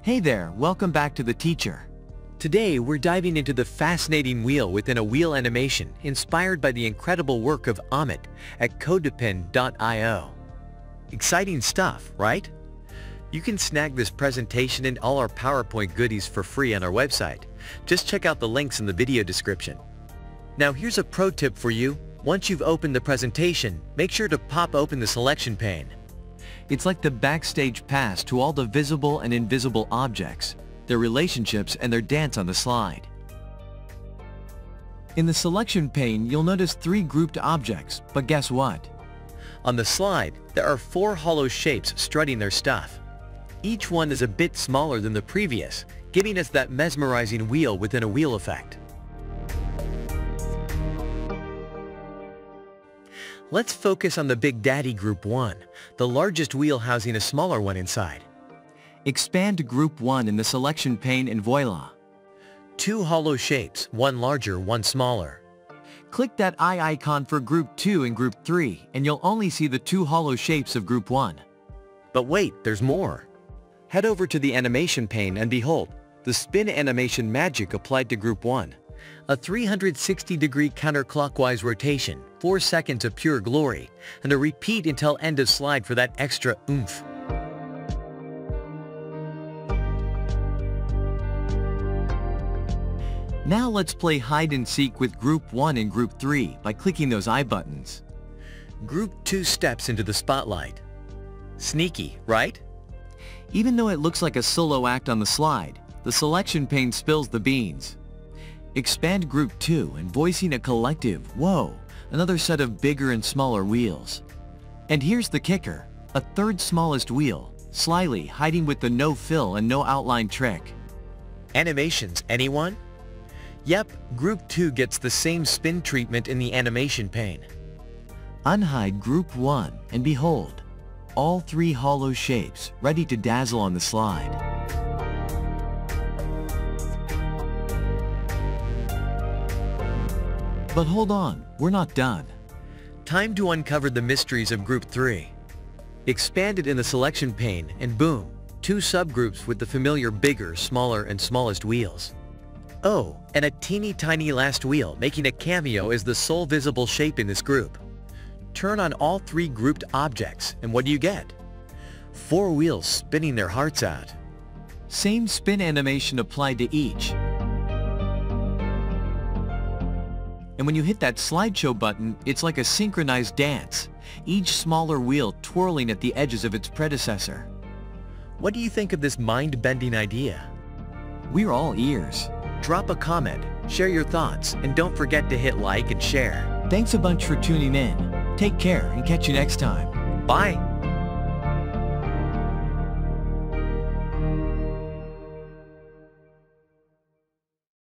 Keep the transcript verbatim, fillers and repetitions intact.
Hey there, welcome back to the teacher. Today we're diving into the fascinating wheel within a wheel animation inspired by the incredible work of Amit at codepend dot i o. Exciting stuff, right? You can snag this presentation and all our PowerPoint goodies for free on our website. Just check out the links in the video description. Now here's a pro tip for you. Once you've opened the presentation, make sure to pop open the selection pane. It's like the backstage pass to all the visible and invisible objects, their relationships and their dance on the slide. In the selection pane, you'll notice three grouped objects, but guess what? On the slide, there are four hollow shapes strutting their stuff. Each one is a bit smaller than the previous, giving us that mesmerizing wheel within a wheel effect. Let's focus on the Big Daddy Group one, the largest wheel housing a smaller one inside. Expand Group one in the selection pane and voila! Two hollow shapes, one larger, one smaller. Click that eye icon for Group two and Group three, and you'll only see the two hollow shapes of Group one. But wait, there's more! Head over to the animation pane and behold, the spin animation magic applied to Group one. A three hundred sixty degree counterclockwise rotation, four seconds of pure glory, and a repeat until end of slide for that extra oomph. Now let's play hide and seek with Group one and Group three by clicking those eye buttons. Group two steps into the spotlight. Sneaky, right? Even though it looks like a solo act on the slide, the selection pane spills the beans. Expand Group two and voicing a collective, whoa, another set of bigger and smaller wheels. And here's the kicker, a third smallest wheel, slyly hiding with the no fill and no outline trick. Animations, anyone? Yep, Group two gets the same spin treatment in the animation pane. Unhide Group one and behold, all three hollow shapes ready to dazzle on the slide. But hold on, we're not done. Time to uncover the mysteries of Group three. Expand it in the selection pane and boom, two subgroups with the familiar bigger, smaller, and smallest wheels. Oh, and a teeny tiny last wheel making a cameo as the sole visible shape in this group. Turn on all three grouped objects and what do you get? Four wheels spinning their hearts out. Same spin animation applied to each. And when you hit that slideshow button, it's like a synchronized dance, each smaller wheel twirling at the edges of its predecessor. What do you think of this mind-bending idea? We're all ears. Drop a comment, share your thoughts, and don't forget to hit like and share. Thanks a bunch for tuning in. Take care and catch you next time. Bye!